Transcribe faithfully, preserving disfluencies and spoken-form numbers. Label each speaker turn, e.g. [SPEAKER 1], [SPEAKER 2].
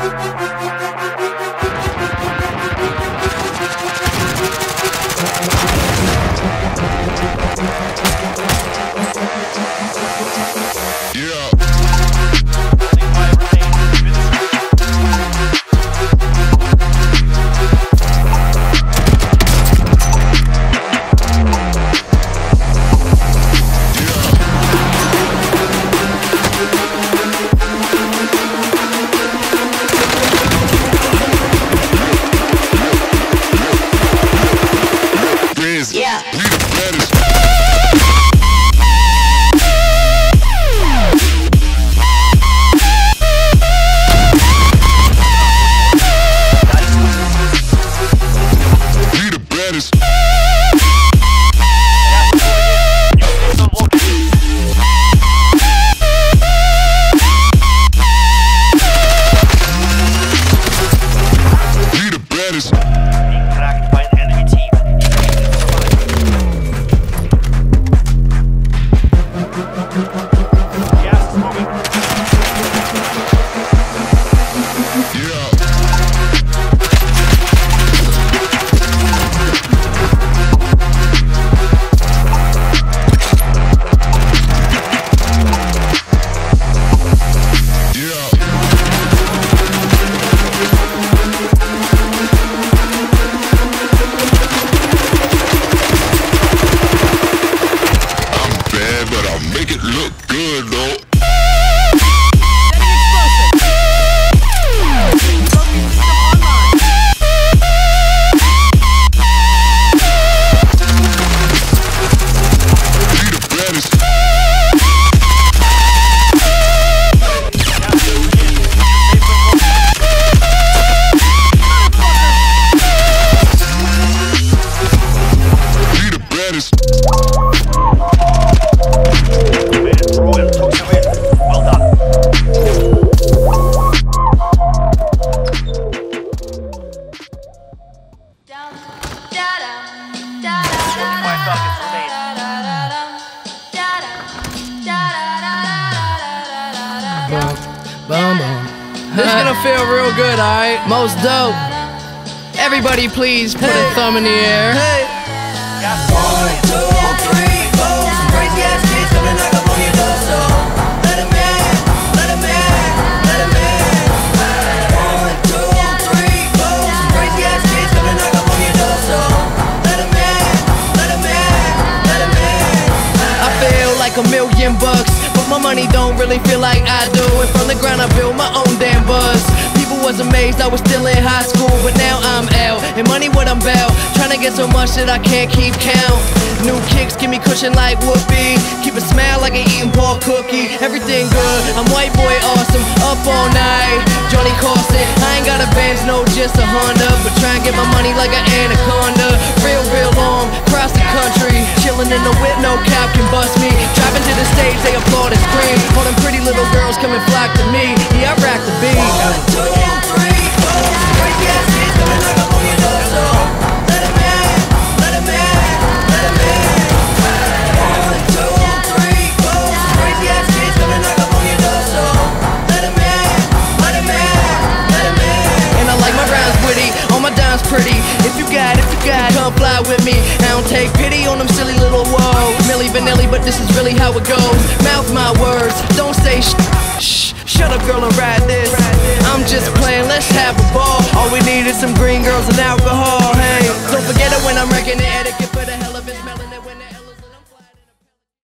[SPEAKER 1] Yeah.
[SPEAKER 2] We the baddest. We the baddest. We the baddest.
[SPEAKER 3] Cracked by an enemy team. Gas is moving.
[SPEAKER 2] Yeah. But I'll make it look good though.
[SPEAKER 4] Boom, boom. This is gonna feel real good, alright? Most dope. Everybody please put hey. a thumb in the air. Hey.
[SPEAKER 5] One, two, three, four. Some crazy ass kids coming knock up on your door, so let 'em in, let 'em in, let 'em in. One, two, three, four. Some crazy ass kids coming knock up on your door, so let 'em in, let 'em in, let 'em in.
[SPEAKER 4] I feel like a million bucks, but my money don't really feel like I do. And from the ground I built my own damn buzz. People was amazed I was still in high school, but now I'm out, and money what I'm about. Trying to get so much that I can't keep count. New kicks give me cushion like whoopee. Keep a smile like an eating pork cookie. Everything good, I'm white boy awesome. Up all night, Johnny Carson. I ain't got a Benz, no just a Honda, but try and get my money like an anaconda. Real, real long, across the country. Chilling in the whip, no cop can bust me. Driving to the stage, they applaud and scream. All them pretty little girls come and flock to me. Yeah, I rack the beat.
[SPEAKER 5] One, two, three, four. Crazy ass kids coming knock up on your door, so let 'em in, let 'em in, let 'em in. One, two, three, four. Crazy ass kids coming knock up on your door, so let 'em in, let 'em in, let 'em in.
[SPEAKER 4] And I like my rhymes witty, all my dimes pretty. If you got, if you got, come fly with me. I don't take pity on them silly little woes. Milli Vanilli, but this is really how it goes. Mouth my words, don't say sh. Shh, shut up girl and ride this. I'm just playing, let's have a ball. All we need is some green girls and alcohol. Hey, don't forget it when I'm wrecking the etiquette.